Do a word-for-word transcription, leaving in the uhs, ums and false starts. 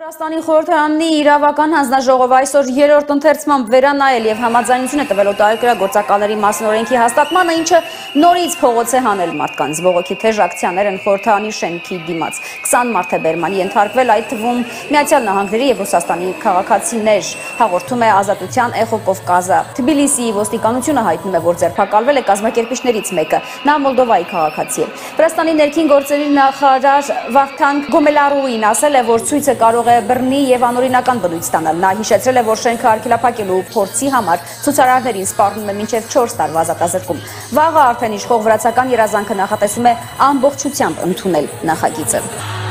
Վրաստանի խորհրդարանի իրավական հանձնաժողովը այսօր երրորդ ընթերցմամբ վերանայել եւ համաձայնություն է տվել օտարերկրագործականների մասին օրենքի հաստատմանը, ինչը նորից փողոց է հանել մարդկանց։ Բողոքի թեժ ակցիաներ են խորհրդարանի շենքի դիմաց։ քսան մարդ է բերմանի ենթարկվել, այդ թվում Միացյալ Նահանգների եւ Ռուսաստանի քաղաքացիներ, հաղորդում է Ազատության էխո Կովկասը։ Թբիլիսիի ոստիկանությունը հայտնում է, որ ձերբակալվել է կազմակերպիչներից մեկը, նա Մոլդովայի քաղաքացի է։ Վրաստանի ներքին գործերի նախարար Վախթանգ Գոմելարուին ասել է, որ ցույցը կարող է բռնի եւ անօրինական բնույթ ստանալ։ Նա հիշեցրել է, որ շենքը արգելափակելու փորձի համար ցուցարարներին սպառնում է մինչեւ չորս տարվա ազատազրկում։ Վաղը արդեն իշխող վրացական երազանքը նախատեսում է ամբողջությամբ ընդունել նախագիծը։